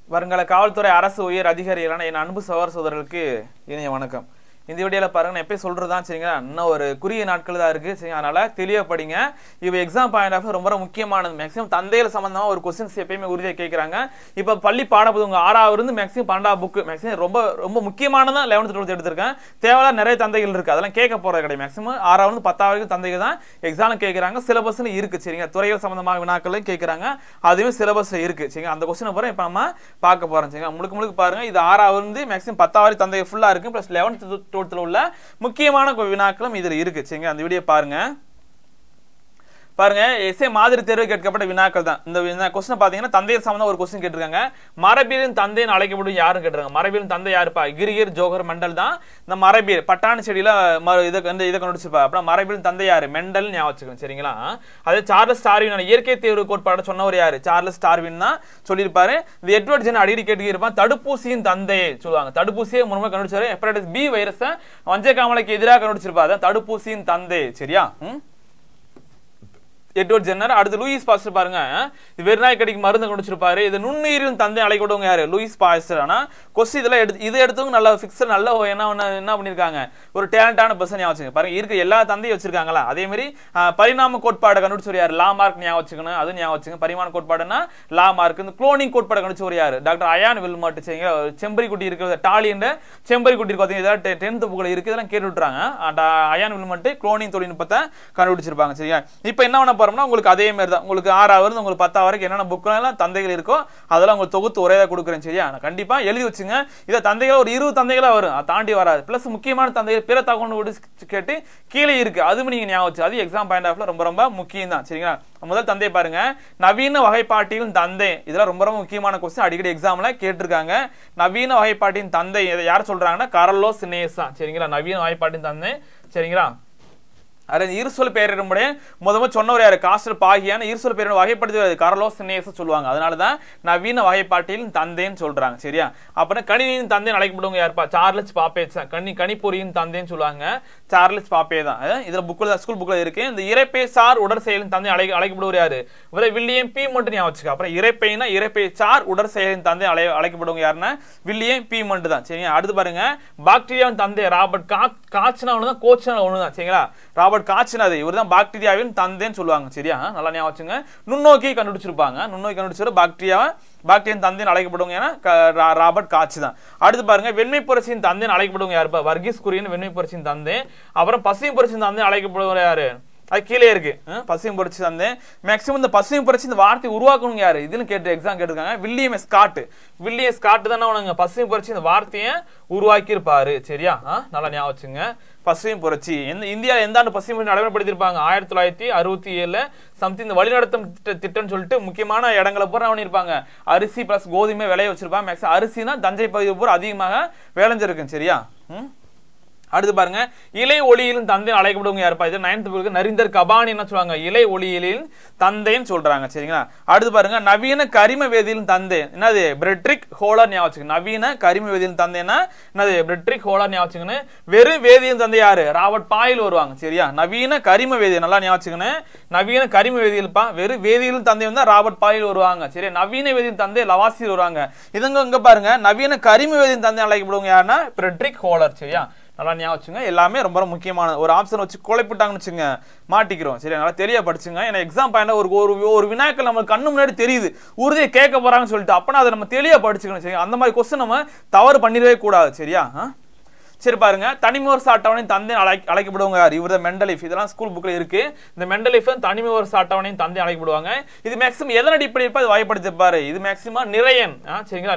வருங்கால காவல்துறை அரசு உயர் அதிகாரிகளான என் அன்பு சகோதரர்களுக்கு இனிய வணக்கம். இந்த வீடியோல பாருங்க நான் எப்பயும் சொல்றதுதான் சரிங்களா, இன்னும் ஒரு குறுகிய நாட்கள் தான் இருக்கு சரிங்க. அதனால தெளிவா படிங்க. இவ எக்ஸாம் பாயிண்ட் ஆஃப் ரொம்ப முக்கியமானது. மேக்ஸிமம் தந்தையில சம்பந்தமா ஒரு क्वेश्चंस எப்பயுமே உறுதியா கேக்குறாங்க. இப்ப பள்ளி பாடப்புத்தகம் 6வது இருந்து மேக்ஸிமம் 12வது புக் மேக்ஸிமம் ரொம்ப முக்கியமானதா 11th 12th எடுத்துர்க்கேன். தேவையான நிறைய தந்தைகள் இருக்கு. அதெல்லாம் கேட்க போறது கிடையாது. மேக்ஸிமம் 6வது இருந்து 10வது வரைக்கும் தந்தைகள் தான் எக்ஸாம்ல கேக்குறாங்க. சிலபஸ்ல இருக்கு சரிங்க. துறைகள் சம்பந்தமான வினாக்கள் கேக்குறாங்க. அதுவே சிலபஸ்ல இருக்கு சரிங்க. அந்த क्वेश्चन போறோம் இப்ப நம்ம பார்க்க போறோம் சரிங்க. முழுக்க பாருங்க. இது 6வது இருந்து மேக்ஸிமம் 10வது வரை தந்தைகள் ஃபுல்லா இருக்கு. பிளஸ் 11th உள்ள முக்கியமான வினாக்களும் இதுல இருக்கு சரிங்க. அந்த வீடியோ பாருங்க. பாருங்க எஸ்ஏ மாதிரி தேர்வு கேட்கப்பட்ட வினாக்கள் தான். இந்த क्वेश्चन பாத்தீங்கன்னா தந்தையர் சம்பந்தமா ஒரு क्वेश्चन கேட்டிருக்காங்க. மரபியலின் தந்தைன்னு அழைக்கப்படும் யாருன்னு கேட்டிருக்காங்க. மரபியலின் தந்தை யாருப்பா? கிரிகர் ஜோகர் மெண்டல் தான். இந்த மரபியல் பட்டாணி செடியில இதை கண்டுபிடிச்சிருப்பா. அப்புறம் மரபியலின் தந்தை யாரு? மெண்டல் ஞாபகம் வச்சுக்கணும் சரிங்களா. அதே சார்லஸ் டார்வின் இயற்கை தேர்வு கோட்பாடு சொன்னவர் யாரு? சார்லஸ் டார்வின் தான் சொல்லியிருப்பாரு. இந்த எட்வர்ட் ஜென் அடிக்கடி கேட்டுக்கிருப்பான். தடுப்பூசியின் தந்தையை சொல்லுவாங்க. தடுப்பூசியை முழுமையாக கண்டுபிடிச்சாரு. ஹெப்படைட்டிஸ் பி வைரஸை மஞ்சக்காமலைக்கு எதிராக கண்டுபிடிச்சிருப்பா. அதான் தடுப்பூசியின் தந்தை சரியா. Edward Jenner. அடுத்து லூயிஸ் பாஸ்டர் பாருங்க. இது வெறிநாய் கடிக்கு மருந்து கண்டுபிடிச்சிருப்பாரு. இது நுண்ணுயிரின் தந்தை அழைக்கப்படுவங்க யாரு? Louis Pasteur. ஆனா கொஸ்டின் இதெல்லாம் இது எடுத்தவங்க நல்ல ஃபிக்ஸர் நல்ல என்ன பண்ணிருக்காங்க, ஒரு டேலண்டான பர்சன் ஞாபகம் வச்சுங்க. பாருங்க இருக்க எல்லா தந்தையும் வச்சிருக்காங்களா. அதே மாதிரி பரிணாம கோட்பாடு கண்டுபிடிச்சவர் யாரு? லா மார்க் ஞாபகம் வச்சுக்கணும். அது ஞாபகம் வச்சுங்க. பரிமாண கோட்பாடுனா லா மார்க். இந்த குளோனிங் கோட்பாடு கண்டுபிடிச்சவர் யாரு? டாக்டர் அயான் வில்மட் சரிங்க. செம்பரி குட்டி இருக்கிறது டாலி என்ற செம்பரி குட்டி இருக்கு. இதெல்லாம் 10th புக்ல இருக்கு. இதெல்லாம் கேட்டு விட்டுறாங்க. அயான் வில்மட் குளோனிங் தொழில்நுட்பத்தை கண்டுபிடிச்சிருப்பாங்க சரியா. இப்போ என்ன பண்ண போறோம்னா உங்களுக்கு அதே மாதிரி தான் உங்களுக்கு 6வது உங்களுக்கு 10வது வரைக்கும் என்னென்ன புக்லாம் தந்தைகள் இருக்கோ அதெல்லாம் உங்களுக்கு தொகுத்து ஒரே தான் கொடுக்குறேன் சரியா. கண்டிப்பா எழுதி வச்சுங்க. இதை தந்தைகள் ஒரு 20 தந்தைகளா வரும். தாண்டி வராது. பிளஸ் முக்கியமான தந்தைகள் பிற தகவல் கேட்டு கீழே இருக்கு. அதுவும் நீங்க ஞாபகம் வச்சு. அது எக்ஸாம் பாயிண்ட் ஆஃப்ல ரொம்ப முக்கியம் தான் சரிங்களா. முதல் தந்தை பாருங்க. நவீன வகைப்பாட்டியின் தந்தை. இதெல்லாம் ரொம்ப முக்கியமான क्वेश्चन. அடிக்கடி எக்ஸாம்ல கேட்டிருக்காங்க. நவீன வகைப்பாட்டின் தந்தை யார் சொல்றாங்கன்னா கார்லோஸ் லின்னேஸ் தான் சரிங்களா. நவீன வகைப்பாட்டின் தந்தை சரிங்களா. இருசொல் பெயரிடமுடைய முதல்ல சொன்னவர் யாரு? காஸ்டர் பாகியான இருசொல் பெயரிட வகைப்படுத்தி கார்லோஸ் லின்னேஸ் சொல்லுவாங்க. அதனாலதான் நவீன வகைப்பாட்டியின் தந்தைன்னு சொல்றாங்க சரியா. அப்புறம் கணினியின் தந்தை அழைக்கப்படுவங்க யாருப்பா? சார்லஸ் பாப்பேஸ். கணிப்பொறியின் தந்தைன்னு சொல்லுவாங்க. சார்லஸ் பாப்பே தான். இதுல புக்ல ஸ்கூல் புக்ல இருக்கு. இந்த இறைப்பை சார் உடற்செயலின் தந்தை அழைக்கப்படுவர் யாரு? வில்லியம் பி மட்டும் ஞாபகம் வச்சுக்க. அப்புறம் இறைப்பைனா இறைப்பை சார் உடற்செயலின் தந்தை அழைக்கப்படுவங்க யாருன்னா வில்லியம் பி மட்டும் தான் சரிங்க. அடுத்து பாருங்க பாக்டீரியாவின் தந்தை ராபர்ட் காட்ச்னா ஒண்ணுதான், கோச்னா ஒண்ணுதான் சரிங்களா. ராபர்ட் காட்சினது இவர் தான் பாக்டீரியாவின் தந்தைன்னு சொல்லுவாங்க சரியா. நல்லா ஞாபகம் வச்சுங்க. நுண்ணோக்கி கண்டுபிடிச்சிருப்பாங்க. நுண்ணோக்கி கண்டுபிடிச்சவர் பாக்டீரியாவின் தந்தைன்னு அழைக்கப்படுவங்க ஏன்னா ராபர்ட் காட்சி தான். அடுத்து பாருங்க வெண்மை புரட்சியின் தந்தைன்னு அழைக்கப்படுவங்க யாருப்பா? வர்கீஸ் குரியன் வெண்மை புரட்சியின் தந்தை. அப்புறம் பசுமை புரட்சியின் தந்தை அழைக்கப்படுவர் யாரு? அது கீழே இருக்கு. பசுமை புரட்சி தந்தை. மேக்சிமம் இந்த பசுமை புரட்சி இந்த வார்த்தை உருவாக்கணும் யாரு? இதுன்னு கேட்டு எக்ஸாம் கேட்டிருக்காங்க. வில்லியம் ஸ்காட் தானே உனங்க பசுமை புரட்சி இந்த வார்த்தையை உருவாக்கி இருப்பாரு சரியா. நல்லா ஞாபகம் வச்சுங்க. பசுமை புரட்சி இந்தியா எந்த ஆண்டு பசுமை புரட்சி நடைமுறைப்படுத்திருப்பாங்க? 1967 சம்திங். இந்த வழிநடத்தும் திட்டம் சொல்லிட்டு முக்கியமான இடங்களை பூரா பண்ணிருப்பாங்க. அரிசி பிளஸ் கோதுமை விளைய வச்சிருப்பாங்க. மேக்ஸிமம் அரிசினா தஞ்சை பகுதி பூரா அதிகமாக விளைஞ்சிருக்கு சரியா. அடுத்து பாருங்க இலை ஒளியிலும் தந்தை அழைக்கப்படுவங்க யாருப்பா? இது 9th புக்கு நரிந்தர் கபானி என்ன சொல்லுவாங்க? இலை ஒளியிலின் தந்தைன்னு சொல்றாங்க சரிங்களா. அடுத்து பாருங்க நவீன கரிம வேதியிலும் தந்தை என்னது? பிரெட்ரிக் ஹோலர் ஞாபகம் வச்சுக்கணும். நவீன கரிம வேதியிலும் தந்தைன்னா என்னது? பிரெட்ரிக் ஹோலர் ஞாபகம் வச்சுக்கணும். வெறும் வேதியிலும் தந்தை யாரு? ராபர்ட் பாயில் வருவாங்க சரியா. நவீன கரிம வேதியியல் நல்லா ஞாபகம் வச்சுக்கணும். நவீன கரிம வேதியியல்பா. வெறும் வேதியிலும் தந்தை வந்தா ராபர்ட் பாயில் வருவாங்க சரியா. நவீன வேதியின் தந்தை லவாசியர் வருவாங்க. இங்க பாருங்க நவீன கரிம வேதியின் தந்தை அழைக்கப்படுவங்க யாருன்னா பிரெட்ரிக் ஹோலர் சரியா. நல்லா ஞாபகம் வச்சுங்க. எல்லாமே ரொம்ப முக்கியமான ஒரு ஆப்ஷன் வச்சு குழப்பிட்டாங்கன்னு வச்சுங்க மாட்டிக்கிறோம் சரி. நல்லா தெளிவா படிச்சுங்க. ஏன்னா எக்ஸாம் பாயிண்ட் ஒரு வினாக்கள் நம்ம கண்ணு முன்னாடி தெரியுது உறுதியை கேட்க போறாங்கன்னு சொல்லிட்டு அப்பனா அதை நம்ம தெளிவா படிச்சுக்கணும் சரி. அந்த மாதிரி क्वेश्चन நம்ம தவறு பண்ணிடவே கூடாது சரியா. சரி பாருங்க தனிமோர் அட்டவணையின் தந்தை அழைக்கப்படுவாங்க யார்? இவர் தான் மெண்டலிஃப். இதெல்லாம் ஸ்கூல் புக்ல இருக்கு. இந்த மெண்டலிஃப் தனிமோர் அட்டவணையின் தந்தை அழைக்கப்படுவாங்க. இது மேக்ஸிமம் எதன் அடிப்படையில் இருப்பா அது வகைப்படுத்திருப்பாரு? இது மேக்ஸிமம் நிறையன் சரிங்களா.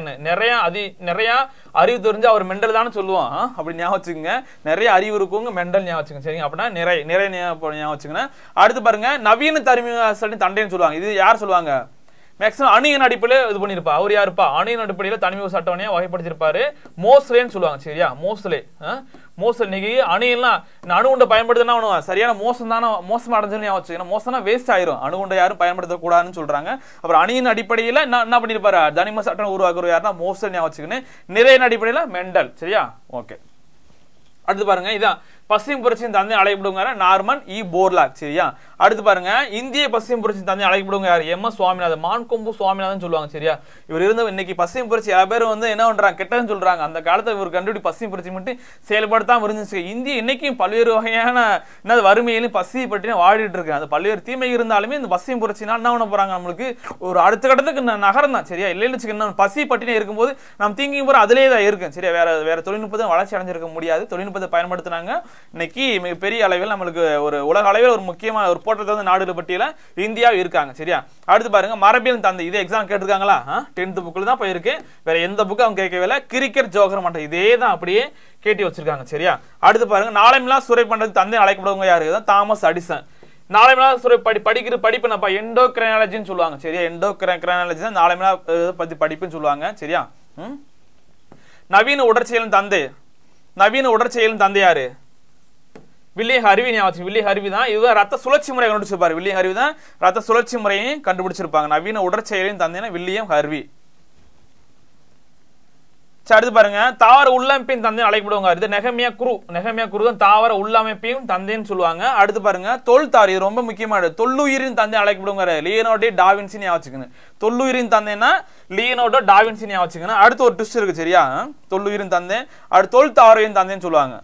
நிறைய அறிவு தெரிஞ்சு அவர் மெண்டல் தானே சொல்லுவோம். அப்படி ஞாபகம் வச்சுக்கோங்க. நிறைய அறிவு இருக்குங்க மெண்டல் ஞாபகம் வச்சுக்கோங்க சரிங்க. அப்படின்னா நிறைய ஞாபகம் வச்சுக்கோங்க. அடுத்து பாருங்க நவீன தனிம தந்தைன்னு சொல்லுவாங்க. இது யார் சொல்லுவாங்க? மேக்ஸிமம் அணியின் அடிப்படையில் இது பண்ணிருப்பா. அவர் யாருப்பா? அணியின் அடிப்படையில் தனிமை அட்டவணையை வகைப்படுத்திருப்பாரு. மோஸ்லேன்னு சொல்லுவாங்க சரியா. மோஸ்லே இன்னைக்கு அணியெல்லாம் அணுகுண்டை பயன்படுத்தினா சரியான மோசம் அடைஞ்சுன்னு வச்சு. மோசம்னா வேஸ்ட் ஆயிரும். அணுகுண்டை யாரும் பயன்படுத்தக்கூடாதுன்னு சொல்றாங்க. அப்புறம் அணியின் அடிப்படையில் என்ன பண்ணிருப்பாரு? தனிம அட்டவணை உருவாக்குற யாருன்னா மோஸ்ட் ஞாபகம் வச்சுக்கணும். நிறைய அடிப்படையில் மெண்டல் சரியா. ஓகே அடுத்து பாருங்க இதான் பசியும் புரட்சியின் தந்தை அழைக்கப்படுவாங்க நார்மன் இ போர்லாக். சரியா, அடுத்து பாருங்க இந்திய பசியும் புரட்சியின் தந்தை அழைக்கப்படுவாங்க யார்? எம்.எஸ். சுவாமிநாதன், மான்கொம்பு சுவாமிநாதன் சொல்லுவாங்க. சரியா, இவர் இருந்த இன்னைக்கு பசியும் புரட்சி சில பேர் வந்து என்ன பண்றாங்க, கெட்டதுன்னு சொல்றாங்க. அந்த காலத்துல இவர் கண்டுபிடி பசியும் புரட்சி மட்டும் செயல்படுத்தாம இருந்துச்சு. இந்தியா இன்னைக்கும் பல்வேறு வகையான வறுமையிலும் பசியை பற்றி வாடிட்டு இருக்கு. அது பல்வேறு தீமை இருந்தாலுமே இந்த பசியும் புரட்சினால் என்ன பண்ண போறாங்க, நம்மளுக்கு ஒரு அடுத்த கட்டத்துக்கு நகரம் தான். சரியா, இல்லைன்னு பசி பட்டினே இருக்கும்போது நம்ம தீங்கியும் போற அதிலே தான் இருக்கும். சரியா, வேற தொழில்நுட்பத்தை வளர்ச்சி அடைஞ்சிருக்க முடியாது. தொழில்நுட்பத்தை பயன்படுத்தினாங்க. இன்னைக்கு மிகப்பெரிய அளவில் நம்மளுக்கு ஒரு உலக அளவில் ஒரு முக்கியமான ஒரு போட்டத்தை நாடுகள் பட்டியல இந்தியா இருக்காங்க. சரியா, அடுத்து பாருங்க மரபியல் தந்தை. இதே எக்ஸாம் கேட்டிருக்காங்களா? 10th புக்ல தான் போயிருக்கு. வேற எந்த புக்கு அவங்க கேட்கவில்லை. கிரிக்கெட் ஜோகர் மட்டும் இதே தான் அப்படியே கேட்டி வச்சிருக்காங்க. சரியா, அடுத்து பாருங்க நாளைமில்லா சுரை பண்றது தந்தை அழைக்கப்படுவங்க யாரு? Thomas addition. நாளைமில்லா சுரை படிக்கிற படிப்பு என்னப்பா? எண்டோக்ரைனாலஜின்னு சொல்லுவாங்க. சரியா, எண்டோக்ரைனாலஜி தான் நாளைமில்லா பத்தி படிப்புன்னு சொல்லுவாங்க. சரியா, நவீன உடற்செயலின் தந்தை, நவீன உடற்செயலின் தந்தை யாரு? William Harvey. ஞாபகம், வில்லியம் ஹர்வி தான் இவர் ரத்த சுழற்சி முறையை கண்டுபிடிச்சிருப்பாரு. வில்லியம் ஹர்வி தான் ரத்த சுழற்சி முறையை கண்டுபிடிச்சிருப்பாங்க. நவீன உடற்செயலின் தந்தைனா வில்லியம் ஹர்வி. அடுத்து பாருங்க தாவர உள்ளமைப்பின் தந்தை அழைக்கப்படுவாங்க. இது நெகமியா குரு. நெகமியா குரு தான் தாவர உள்ளமைப்பையும் தந்தைன்னு சொல்லுவாங்க. அடுத்து பாருங்க தொல்தாவர, இது ரொம்ப முக்கியமானது. தொல்லுயிரின் தந்தை அழைக்கப்படுவாங்க லியோனார்டோ டா வின்சி. ஞாபகம், தொல்லுயிரின் தந்தைன்னா லியோனார்டோ டா வின்சி. ஞாபகம். அடுத்து ஒரு ட்விஸ்ட் இருக்கு. சரியா, தொல்லுயிரின் தந்தை அடுத்து தொல் தாவரையின் தந்தைன்னு சொல்லுவாங்க.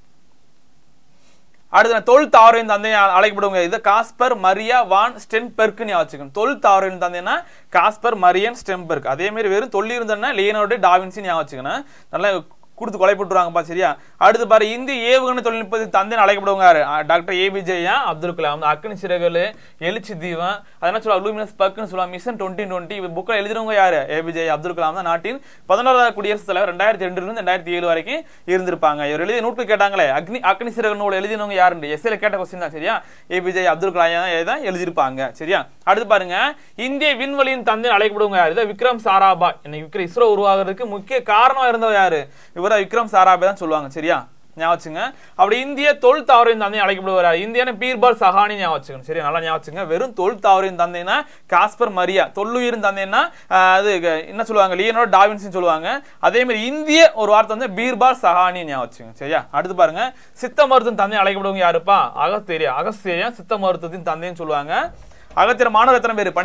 அடுத்து தொல் தாவரின் தந்தை அழைக்கப்படுவாங்க. இது காஸ்பர் மரியா வான் ஸ்டென்பெர்க். ஞாபகம், தொல் தாவரின் தந்தைனா காஸ்பர் மரியன் ஸ்டென்பெர்க். அதே மாதிரி வெறும் தொல்லி இருந்தா லியோனார்டோ டா வின்சி. ஞாபகம், நல்லா கொடுத்து கொலை போட்டுருவாங்கப்பா. சரியா, அடுத்து பாரு இந்திய ஏவுகணை தொழில்நுட்பத்தின் தந்தை அழைக்கப்படுவாங்க டாக்டர் ஏபிஜே அப்துல் கலாம். அக்னி சிறகுகள், எழுச்சி தீபம், அதெல்லாம் சொல்லுவாங்க லூமினஸ் பர்க்னு சொல்லுவாங்க. மிஷன் 2020 புக்கில் எழுதினவங்க யாரு? ஏபிஜே அப்துல் கலாம் தான். நாட்டின் 11வது குடியரசுத் தலைவர் 2002 2007 வரைக்கும் இருந்திருப்பாங்க. இவர் எழுதிய நூட்கள் கேட்டாங்களே அக்னி சிறகு நூல் எழுதினவங்க யாருன்னு எஸ்ஏல கேட்ட கொஸ்டின் தான். சரியா, ஏபிஜே அப்துல் கலாம் தான் எழுதியிருப்பாங்க. சரியா, அடுத்து பாருங்க இந்திய விண்வெளியின் தந்தை அழைக்கப்படுவாங்க யாரு? இதை விக்ரம் சாராபாய். இன்னைக்கு இஸ்ரோ உருவாகிறதுக்கு முக்கிய காரணம் இருந்தவர் யாரு? இவரை விக்ரம் சாராபாய் தான் சொல்லுவாங்க. சரியா, ஞாபகம். அப்படி இந்திய தொல் தாவரின் தந்தை அழைக்கப்படுவார் இந்தியான பீர்பால் சஹானி. ஞாபகம். சரியா, நல்லா ஞாபகம். வெறும் தொல் தாவரின் தந்தைனா காஸ்பர் மரியா. தொல்லுயிரின் தந்தைன்னா அது என்ன சொல்லுவாங்க? லியோனார்டோ டா வின்சின்னு சொல்லுவாங்க. அதே மாதிரி இந்திய ஒரு வார்த்தை வந்து பீர்பால் சஹானி. ஞாபகம். சரியா, அடுத்து பாருங்க சித்த மருத்துவத்தின் தந்தை அழைக்கப்படுவாங்க யாருப்பா? அகஸ்தியர் சித்த மருத்துவத்தின் தந்தைன்னு சொல்லுவாங்க. அகத்தியர் மாணவர் எத்தனை பேர்?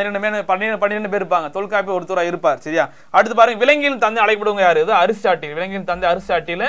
12 பேர் இருப்பாங்க. தொல்காப்பி ஒருத்தரா இருப்பார். சரியா, அடுத்து பாருங்க விலங்கியல் தந்தை அழைக்கப்படுவாங்க யாரு? இது அரிஸ்டாட்டில். விலங்கியல் தந்தை அரிஸ்டாட்டில்.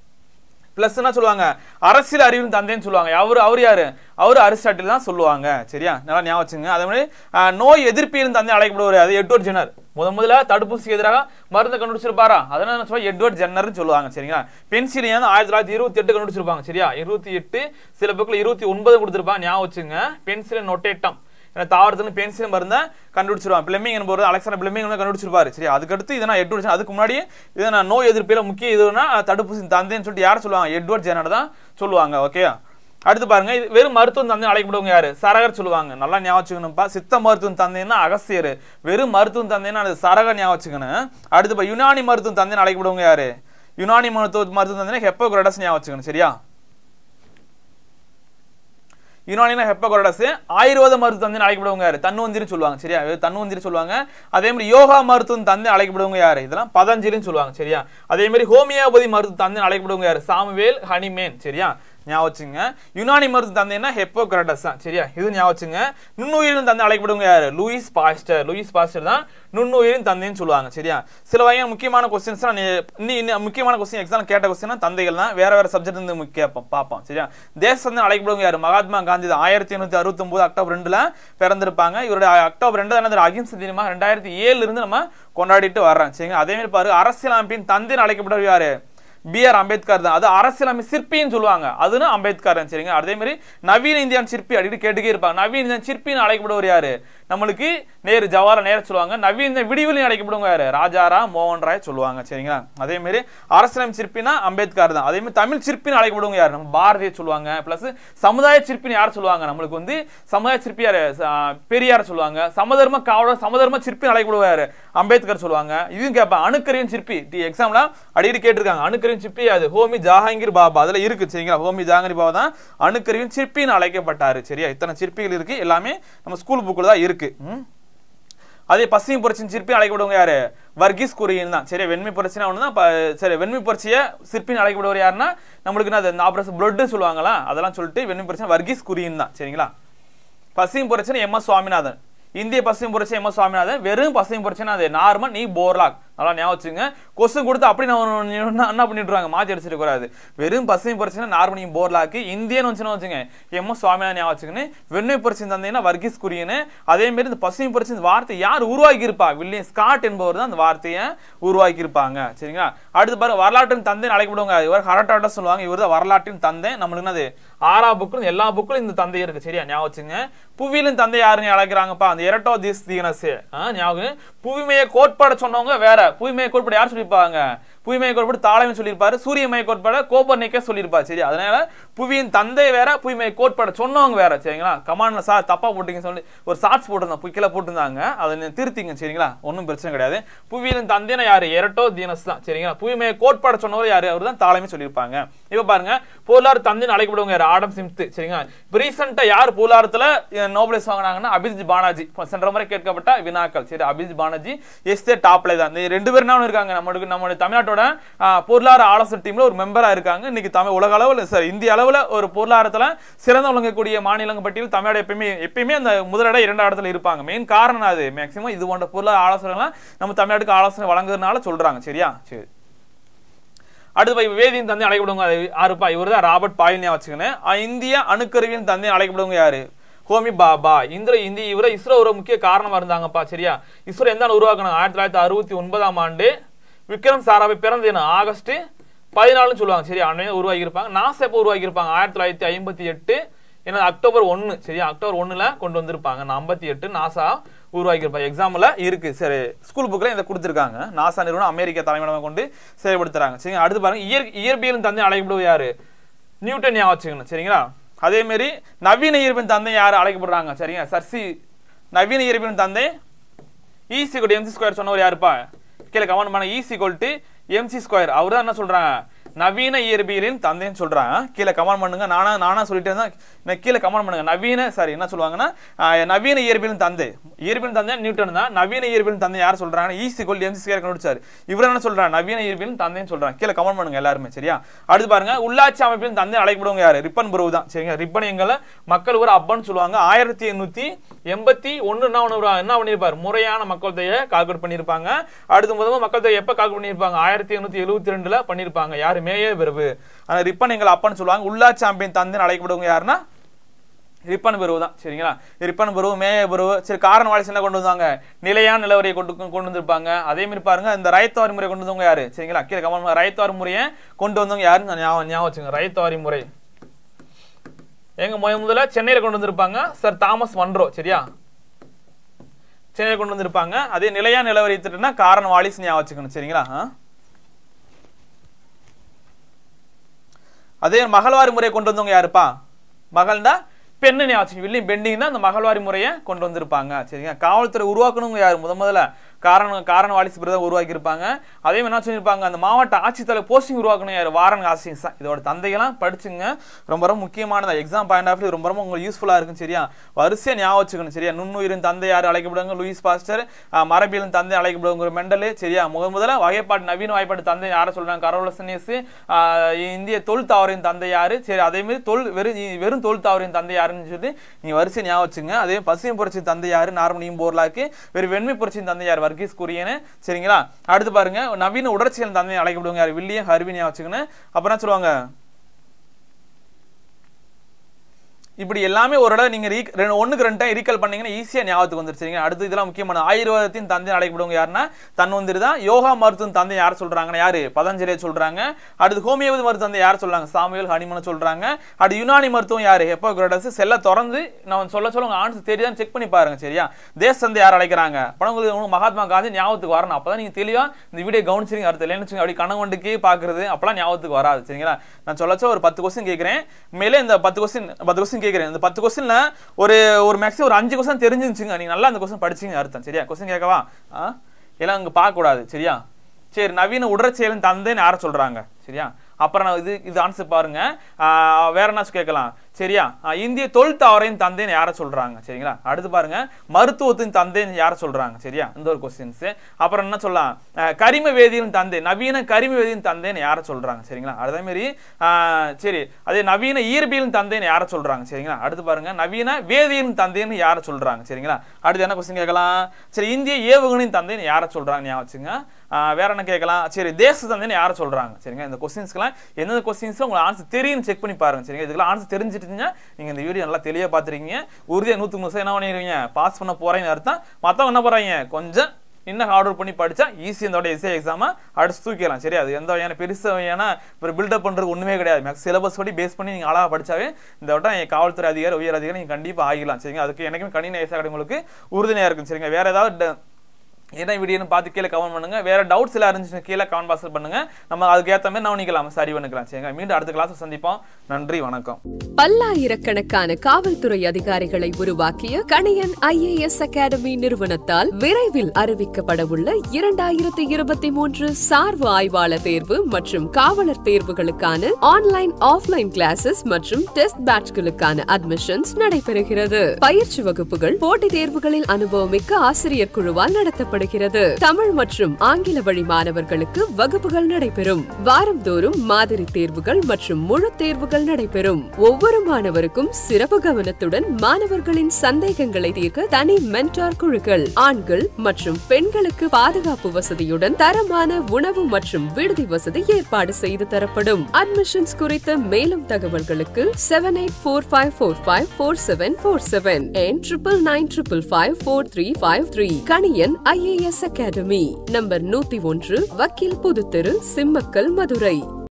பிளஸ் என்ன சொல்லுவாங்க? அரசியல் அறிவின் தந்தைன்னு சொல்லுவாங்க. அவர் யாரு? அவரு அரிஸ்டாட்டில் தான் சொல்லுவாங்க. சரியா, நல்லா ஞாபகம். அதே மாதிரி நோய் எதிர்ப்பியலின் தந்தை அழைக்கப்படுவார். அது எட்வர்ட் ஜென்னர். முதல்ல தடுப்பூசிக்கு எதிராக மருந்து கண்டுபிடிச்சிருப்பாரா? அதனால என்ன சொல்லுவாங்க? எட்வர்ட் ஜென்னர்னு சொல்லுவாங்க. சரிங்களா, பென்சிலின் 1928 கண்டுபிடிச்சிருப்பாங்க. சரியா, 28 சில புக்ல 29 கொடுத்திருப்பாங்க. ஞாபகம். பென்சிலின் நொட்டேட்டம் தாவரத்துல பென்சில் மருந்த கண்டுபிடிச்சிருவாங்க. பிளெமிங் என்பவர் அலெக்சாண்டர் பிளெமிங் கண்டுபிடிச்சிருப்பாரு. சரி, அதுக்கடுத்து இதை நான் எட்வர்ட், அதுக்கு முன்னாடி இதை நான் நோய் எதிர்ப்பில முக்கிய இதுனா தடுப்பூசி தந்தைன்னு சொல்லிட்டு யார் சொல்லுவாங்க? எட்வர்ட் ஜென்னர் தான் சொல்லுவாங்க. ஓகே, அடுத்து பாருங்க இது வெறும் மருத்துவம் தந்தை அழைக்கப்படுவாங்க யாரு? சரகர் சொல்லுவாங்க. நல்லா ஞாபகம். சித்த மருத்துவம் தந்தைன்னா அகஸ்தியர். வெறும் மருத்துவம் தந்தைன்னா அது சரகர். ஞாபகம். அடுத்து யுனானி மருத்துவம் தந்தைன்னு அழைக்கப்படுவாங்க யாரு? யுனானி மருத்துவம் தந்தைன்னா ஹிப்போக்ரட்டஸ். ஞாபகம். சரியா, யுனானினா ஹிப்போக்ரட்டஸ். ஆயுர்வேத மருத்துவ தந்தை அழைக்கப்படுவாங்க யாரு? தன்வந்திரின்னு சொல்லுவாங்க. சரியா, தன்வந்திரி சொல்லுவாங்க. அதே மாதிரி யோகா மருத்துவம் தந்தை அழைக்கப்படுவாங்க யாரு? இதெல்லாம் பதஞ்சலின்னு சொல்லுவாங்க. சரியா, அதே மாதிரி ஹோமியோபதி மருத்துவ தந்தை அழைக்கப்படுவாங்க யாரு? Samuel Hahnemann. சரியா, ஞாபகம். யுனானி மருத்துவ தந்தைன்னா ஹிப்போக்ரட்டஸ் தான். சரியா, இது ஞாபகம். நுண்ணுயிரின் தந்தை அழைக்கப்படுவாங்க யாரு? Louis Pasteur. லூயிஸ் பாஸ்டர் தான் நுண்ணுயிரின் தந்தைன்னு சொல்லுவாங்க. சரியா, சில வகையான முக்கியமான கொஸ்டின்ஸ் முக்கியமான கொஸ்டின் எக்ஸாம் கேட்ட கொஸ்டின் தந்தைகள் தான். வேற சப்ஜெக்ட் இருந்து கேட்போம் பார்ப்போம். சரியா, தேச தந்தை அழைக்கப்படுவாங்க யாரு? மகாத்மா காந்தி. 1869 அக்டோபர் 2 பிறந்திருப்பாங்க. இவருடைய அக்டோபர் 2 அகிம்சை தினமா 2007 இருந்து நம்ம கொண்டாடிட்டு வர்றோம். சரிங்க, அதே மாதிரி பாரு அரசியலமைப்பின் தந்தை அழைக்கப்படுவார் யாரு? B.R. அம்பேத்கர் தான். அது அரசியலமைப்பு சிற்பின்னு சொல்லுவாங்க. அதுனா அம்பேத்கர். சரிங்க, அதே மாதிரி நவீன இந்தியான் சிற்பி அடிக்கடி கேட்டுக்கே இருப்பாங்க. நவீன இந்தியன் சிற்பின்னு அழைக்கப்படுவார் யாரு? நம்மளுக்கு நேரு ஜவஹர்லால் நேரு சொல்லுவாங்க. நவீன விடிவெளி அழைக்கப்படுவாங்க யாரு? ராஜாராம் மோகன் ராய் சொல்லுவாங்க. சரிங்களா, அதே மாதிரி அரசியலமைப்பு சிற்பினா அம்பேத்கர் தான். அதே மாதிரி தமிழ் சிற்பின்னு அழைக்கப்படுவாங்க யாரு? நம்ம பாரதிய சொல்லுவாங்க. பிளஸ் சமுதாய சிற்பின்னு யார் சொல்லுவாங்க? நம்மளுக்கு வந்து சமுதாய சிற்பி யாரு? பெரியார் சொல்லுவாங்க. சமதர்ம காவலர் சமதர்ம சிற்பின்னு அழைக்கப்படுவாரு அம்பேத்கர் சொல்லுவாங்க. இதுவும் கேட்பாங்க. அணுக்கரின் சிற்பி எக்ஸாம்ல அடிக்கடி கேட்டிருக்காங்க. அணுக்கரின் சிற்பி அது ஹோமி ஜஹாங்கீர் பாபா. அதுல இருக்கு. சரிங்களா, ஹோமி ஜஹாங்கீர் பாபா தான் அணுக்கரின் சிற்பின்னு அழைக்கப்பட்டாரு. சரியா, இத்தனை சிற்பிகள் இருக்கு. எல்லாமே நம்ம ஸ்கூல் புக்ல தான் இருக்கு. அதே பசுமை புரட்சியின் சிற்பின்னு அழைக்கப்படுவங்க யாரு? வர்கீஸ் குரியன் தான். சரி, வெண்மை புரட்சினா ஒண்ணுதான். சரி, வெண்மை புரட்சிய சிற்பின்னு அழைக்கப்படுவர் யாருன்னா நம்மளுக்கு என்ன ஆபரேஷன் பிளட் சொல்லுவாங்களா, அதெல்லாம் சொல்லிட்டு வெண்மை புரட்சி வர்கீஸ் குரியன் தான். சரிங்களா? பசுமை புரட்சி எம் எஸ் சுவாமிநாதன். இந்திய பசுமை புரட்சி எம் எஸ் சுவாமிநாதன். வெறும் பசுமை புரட்சினா அது நார்மல் நீ போர்லாக். நல்லா ஞாபகம் வச்சுங்க. கொஸ்டின் கொடுத்து அப்படி என்ன பண்ணிட்டுருவாங்க, மாற்றி அடிச்சிட்டு கூடாது. வெறும் பசுமை புரட்சினா நார்மல் நீ போர்லாக்கு. இந்தியன்னு வச்சுங்க எம் எஸ் சுவாமிநாதன் ஞாபகம் வச்சுக்கன்னு. வெண்மை புரட்சி தந்தீங்கன்னா வர்கீஸ் குரியன். அதே மாதிரி இந்த பசுமை புரட்சி இந்த வார்த்தை யார் உருவாக்கி இருப்பா? வில்லியம் ஸ்காட் என்பவர் தான் அந்த வார்த்தையை உருவாக்கி இருப்பாங்க. சரிங்களா? அடுத்து பாருங்க, வரலாற்றின் தந்தைன்னு அழைக்கப்படுவாங்க. இவர் ஹரட்டாட்டா சொல்லுவாங்க. இவர் தான் வரலாற்றின் தந்தை. நம்மளுக்கு என்னது 6ஆம் புக்கும் எல்லா புக்கும் இந்த தந்தை இருக்கு. சரியா? ஞாபகம் வச்சுங்க. புவியிலும் தந்தை யாருன்னு அழைக்கிறாங்கப்பா? அந்த எரட்டோதீனஸ். ஞாபகம். புவிமையை கோட்பாட சொன்னவங்க வேற. புவிமையை கோட்பாடு யார் சொல்லியிருப்பாங்க? புவிமையை கோட்பாடு தாளமே சொல்லியிருப்பாரு. சூரியமைய கோட்பாடு கோப்பர்னிக்கே சொல்லியிருப்பாரு. சரி, அதனால புவியின் தந்தை வேற, புவிமையை கோட்பாடு சொன்னவங்க வேற. சரிங்களா? கமாண்ட்ல சார் தப்பா போட்டீங்க சொல்லி ஒரு ஷார்ட்ஸ் போட்டிருந்தோம், கீழே போட்டிருந்தாங்க, அதை திருத்திங்க. சரிங்களா? ஒன்றும் பிரச்சனை கிடையாது. புவியின் தந்தைனா யாரு? எரட்டோதீனஸ் தான். சரிங்களா? புவிமையை கோட்பாடு சொன்னவர் யாரு? அவர் தான் தாளமே சொல்லியிருப்பாங்க. இப்ப பாருங்க, பொருளாதார தந்தைன்னு அழைக்கப்படுவங்க யாரு? Adam Smith. சரிங்களா? ரீசெண்டா யார் பொருளாதாரத்துல நோபல் வாங்கினாங்கன்னா அபிஜித் பானர்ஜி. சென்ற முறை கேட்கப்பட்ட வினாக்கள். சரி, அபிஜித் பானர்ஜி எஸ்தே டாப்ல தான். இந்த 2 பேர் என்ன இருக்காங்க, நம்மளுடைய தமிழ்நாட்டோட பொருளாதார ஆலோசனை டீம்ல ஒரு மெம்பரா இருக்காங்க. இன்னைக்கு உலக அளவுல சார் இந்திய அளவுல ஒரு பொருளாதாரத்துல சிறந்த விளங்கக்கூடிய மாநிலங்கள் பட்டியல் தமிழ்நாடு எப்பயுமே அந்த முதலிடம் 2ஆம் இடத்துல இருப்பாங்க. மெயின் காரணம் அது மேக்சிமம் இது போன்ற பொருளாதார ஆலோசனைலாம் நம்ம தமிழ்நாட்டுக்கு ஆலோசனை வழங்குறதுனால சொல்றாங்க. சரியா? சரி, அடுத்து வேதியின் தந்தை அழைக்கப்படுங்க யாருப்பா? இவர் தான் ராபர்ட் பாயில் வச்சுக்கணும். இந்திய அணுக்கருவியின் தந்தை அழைக்கப்படுங்க யாரு? ஹோமி பாபா. இவர இஸ்ரோ ஒரு முக்கிய காரணமா இருந்தாங்கப்பா. சரியா? இஸ்ரோ எந்த உருவாக்கணும்? 1969ஆம் ஆண்டு விக்ரம் சாராபாய் பிறந்த தினம் ஆகஸ்ட் 14 சொல்லுவாங்க. சரியா? அன்னைக்கு உருவாக்கி இருப்பாங்க. நாசா எப்போ உருவாக்கி இருப்பாங்க? 1958 அக்டோபர் 1. சரியா? அக்டோபர் 1ல கொண்டு வந்திருப்பாங்க. 58 நாசா உருவாக்கி இருப்பாங்க. எக்ஸாம்ல இருக்கு. சரி, ஸ்கூல் புக்ல இதை கொடுத்திருக்காங்க. நாசா நிறுவனம் அமெரிக்கா தலைமையிடமாக கொண்டு செயல்படுத்துறாங்க. சரிங்க. அடுத்து பாருங்க, இயற்பியலின் தந்தை அழைக்கப்படுவது யாரு? நியூட்டன் ஞாபகம் வச்சுக்கணும். சரிங்களா? அதே மாதிரி நவீன இயற்பியலின் தந்தை யாரு அழைக்கப்படுறாங்க? சரிங்க, சர்சி. நவீன இயற்பியலின் தந்தை E=mc² சொன்னவர் யாருப்பா? கீழே கமெண்ட் பண்ண. E=mc². அவர் தான் என்ன சொல்றாங்க? நவீன இயற்பியலின் தந்தைன்னு சொல்றாங்க. கீழே கமெண்ட் பண்ணுங்க. நானா சொல்லிட்டே தான், கீழே கமெண்ட் பண்ணுங்க. என்ன சொல்லுவாங்கன்னா நவீன இயற்பியலின் தந்தை. இயற்பியலின் தந்தை நியூட்டன் தான். நவீன இயற்பியலின் தந்தை யார் சொல்றாங்க? E=mc² கண்டுபிடிச்சாரு. இவர் என்ன சொல்றாங்க? நவீன இயற்பியலின் தந்தைன்னு சொல்றாங்க. கீழே கமெண்ட் பண்ணுங்க எல்லாருமே. சரியா? அடுத்து பாருங்க, உள்ளாட்சி அமைப்பின் தந்தை அழைக்கப்படுவங்க யாரு? ரிப்பன் பிரபு தான். சரிங்க. ரிப்பன் எங்களை மக்கள் ஒரு அப்பன்னு சொல்லுவாங்க. 1881 என்ன பண்ணிருப்பாரு? முறையான மக்கள் தொகையை கால்குலேட் பண்ணிருப்பாங்க. அடுத்து முதல்ல மக்கள் தொகை எப்ப கால்குலேட் பண்ணிருப்பாங்க? 1872ல பண்ணிருப்பாங்க. யாரு? மேயே பிரபு. ரிப்பன் எங்களை அப்பன்னு சொல்லுவாங்க. உள்ளாட்சி அமைப்பின் தந்தைன்னு அழைக்கப்படுவங்க யாருன்னா ரிப்பன் பிரபு தான். சரிங்களா? ரிப்பன் பிரபு, மேய பிரபு. சரி, காரண வாலிஸ் என்ன கொண்டு வந்தாங்க? நிலையான நிலவரியை கொண்டு வந்திருப்பாங்க. அதே மாதிரி பாருங்க, இந்த ரைத்தாரி முறை கொண்டு வந்தவங்க யாரு? சரிங்களா? கீழே கமெண்ட். ரைத்தாரி முறையை கொண்டு வந்தவங்க யாருன்னு ஞாபகம் வச்சுங்க. ரைத்தாரி முறை எங்க முதல்ல சென்னையில கொண்டு வந்திருப்பாங்க. Sir Thomas Munro. சரியா? சென்னையில கொண்டு வந்திருப்பாங்க. அதே நிலையான நிலவரி திட்டம்னா காரண வாலிஸ் ஞாபகம் வச்சுக்கணும். சரிங்களா? அதே மகள்வாரி முறையை கொண்டு வந்தவங்க யாருப்பா? மகள்னா பெண்ணு ஞாபகம். வில்லியம் பெண்டிங் தான் அந்த மகள்வாரி முறையை கொண்டு வந்திருப்பாங்க. சரிங்க. காவல்துறை உருவாக்கணுங்க யாரு? முதல்ல காரண வாலிஸ் பிரதமர் உருவாக்கி இருப்பாங்க. அதே மாதிரி என்ன சொல்லியிருப்பாங்க? அந்த மாவட்ட ஆட்சித்தலைவர் போஸ்டிங் உருவாக்கணும் யாரு? வாரன் ஹாஸ்டிங்ஸ் தான். இதோட தந்தைகளாம் படிச்சுங்க. ரொம்ப ரொம்ப முக்கியமானது. எக்ஸாம் பாயிண்ட் ஆஃப் வியூ ரொம்ப ரொம்ப உங்களுக்கு யூஸ்ஃபுல்லா இருக்கும். சரியா? வரிசையா ஞாபகம் வச்சுக்கணும். சரியா? நுண்ணுயிரின் தந்தை யார் அழைக்கப்படுவாங்க? Louis Pasteur. மரபியலின் தந்தை அழைக்கப்படுவாங்க மெண்டல். சரியா? முதல்ல வகைப்பாடு நவீன வாய்ப்பாடு தந்தை யாரை சொல்றாங்க? கரோலசனியஸ். இந்திய தொல் தாவரின் தந்தை யாரு? சரி, அதே மாதிரி வெறும் தொல் தாவரின் தந்தை யாருன்னு சொல்லி நீங்க வரிசை ஞாபகம் வச்சுங்க. அதே பசுமை புரட்சி தந்தை யாரு? நார்மனியும் போர்லாக்கு. வெறும் வெண்மை புரட்சியின் தந்தை யார்? வர்கீஸ் குரியன். சரிங்களா? அடுத்து பாருங்க, நவீன உடற்சியல் தந்தை அழைக்கப்படுவாங்க யார்? வில்லியம் ஹர்வினியா வச்சுக்கணும். அப்புறம் சொல்லுவாங்க இப்படி எல்லாமே ஒரு இடம் நீங்க ஒண்ணுக்கு 2 டைம் ரீகால் பண்ணீங்கன்னா ஈஸியா ஞாபகத்துக்கு வந்துருச்சுங்க. அடுத்து இதெல்லாம் முக்கியமான ஆயுர்வேதத்தின் தந்தை அழைக்கப்படுவங்க யாருன்னா தன்வந்திரி தான். யோகா மருத்துவம் தந்தை யார் சொல்றாங்கன்னா யாரு? பதஞ்சலியை சொல்றாங்க. அடுத்து ஹோமியோபதி மருத்துவ தந்தை யார் சொல்றாங்க? சாமுவேல் ஹனிமன் சொல்றாங்க. அடுத்து யுனானி மருத்துவம் யாரு? ஹிப்போக்ரட்டஸ். செல்ல திறந்து நான் சொல்ல உங்க ஆன்சர் தெரியுதான்னு செக் பண்ணி பாருங்க. சரியா? தேச தந்தை யார் அழைக்கிறாங்க? உங்களுக்கு மகாத்மா காந்தி ஞாபகத்துக்கு வரணும். அப்பதான் நீங்க தெளிவா இந்த வீடியோ கவனிச்சிருங்க. அடுத்து இல்லைன்னு அப்படி கணவண்டுக்கே பாக்குறது அப்பெல்லாம் ஞாபகத்துக்கு வராது. சரிங்களா? நான் சொல்லச்ச ஒரு 10 கொஸ்டின் கேட்கிறேன். மேலே இந்த 10 கொஸ்டின் கேட்கிறேன். இந்த 10 கொஸ்டின்ல ஒரு மேக்ஸிமம் ஒரு 5 கொஸ்டின் தெரிஞ்சிருச்சுங்க. நீங்க நல்லா அந்த கொஸ்டின் படிச்சீங்க அர்த்தம். சரியா? கொஸ்டின் கேட்கவா? எல்லாம் அங்க பார்க்க கூடாது. சரியா? சரி, நவீன உடற்செயலின் தந்தைன்னு யார சொல்றாங்க? சரியா? அப்புறம் இது ஆன்சர் பாருங்க. வேற என்ன கேட்கலாம் சரியா? இந்திய தொழில்தாவரையின் தந்தைன்னு யாரை சொல்றாங்க சரிங்களா? அடுத்து பாருங்க மருத்துவத்தின் தந்தைன்னு யாரை சொல்றாங்க சரியா? இந்த ஒரு கொஸ்டின்ஸ். அப்புறம் என்ன சொல்லலாம், கரிம வேதியின் தந்தை, நவீன கரிம வேதியின் தந்தைன்னு யாரை சொல்றாங்க சரிங்களா? அதே மாதிரி சரி அதே நவீன இயற்பியலின் தந்தைன்னு யாரை சொல்றாங்க சரிங்களா? அடுத்து பாருங்க நவீன வேதியியலின் தந்தைன்னு யாரை சொல்றாங்க சரிங்களா? அடுத்து என்ன கொஸ்டின் கேட்கலாம், சரி இந்திய ஏவுகணையின் தந்தைன்னு யாரை சொல்றாங்க ஞாபகம் வச்சுங்க. வேற என்ன கேட்கலாம், சரி தேச தந்தைன்னு யாரை சொல்றாங்க சரிங்க? இந்த கொஸ்டின்ஸ்க்குலாம் எந்தெந்த கொஸ்டின்ஸ் உங்களுக்கு ஆன்சர் தெரியும் செக் பண்ணி பாருங்க சரிங்க. இதுக்கெல்லாம் ஆன்சர் தெரிஞ்சிட்டு நீங்க இந்த வீடியோ நல்லா தெளிவா பாத்துறீங்க. உறுதியா 100% என்ன பண்ணிடுவீங்க, பாஸ் பண்ண போறீங்கன்னு அர்த்தம். மத்தவங்க என்ன போறாங்க, கொஞ்சம் இன்னும் ஹார்ட் ஒர்க் பண்ணி படிச்சா ஈஸி இந்த எஸ்ஏ எக்ஸாமை அடிச்சு தூக்கிடலாம் சரி. அது எந்த வகையான பெருசு வகையான ஒரு பில்டப் பண்றது ஒண்ணுமே கிடையாது. மேக்ஸ் சிலபஸ் படி பேஸ் பண்ணி நீங்க அழகா படிச்சாவே இந்த வட்டம் காவல்துறை அதிகாரி உயர் அதிகாரி நீங்க கண்டிப்பா ஆகிடலாம் சரிங்க. அதுக்கு எனக்குமே கணினி எஸ்ஏ உங்களுக்கு உறுதுணையா இருக்கும் சரிங்க. வேற ஏதாவது என்ன வீடியோன்னு பார்த்து கீழே கமெண்ட் பண்ணுங்க. வேற டவுட்ஸ் எல்லாம் இருந்துச்சுன்னா கீழே கமெண்ட் பாக்ஸ்ல பண்ணுங்க. நம்ம அதுக்கு ஏத்த மாதிரி நவனிக்கலாம், சரி பண்ணிக்கலாம் சரிங்க. மீண்டும் அடுத்த கிளாஸ் சந்திப்போம். நன்றி, வணக்கம். பல்லாயிரக்கணக்கான காவல்துறை அதிகாரிகளை உருவாக்கிய கணியன் IAS அகாடமி நிறுவனத்தால் விரைவில் அறிவிக்கப்பட உள்ள 2023 சார்பு ஆய்வாளர் தேர்வு மற்றும் காவலர் தேர்வுகளுக்கான ஆன்லைன் ஆஃப்லைன் கிளாஸஸ் மற்றும் டெஸ்ட் பேட்ச்களுக்கான அட்மிஷன்ஸ் நடைபெறுகிறது. பயிற்சி வகுப்புகள் போட்டித் தேர்வுகளில் அனுபவமிக்க ஆசிரியர் குழுவால் நடத்தப்படும். தமிழ் மற்றும் ஆங்கில வழி மாணவர்களுக்கு வகுப்புகள் நடைபெறும். வாரந்தோறும் மாதிரி தேர்வுகள் மற்றும் முழு தேர்வுகள் நடைபெறும். ஒவ்வொரு மாணவருக்கும் சிறப்பு கவனத்துடன் மாணவர்களின் சந்தேகங்களை தீர்க்க தனி மென்டார் குழுக்கள், ஆண்கள் மற்றும் பெண்களுக்கு பாதுகாப்பு வசதியுடன் தரமான உணவு மற்றும் விடுதி வசதி ஏற்பாடு செய்து தரப்படும். அட்மிஷன்ஸ் குறித்த மேலும் தகவல்களுக்கு 7845454747 and 9995554353. Kaniyan IAS academy, number 101, வக்கீல் புதுத்தெரு, சிம்மக்கல், மதுரை.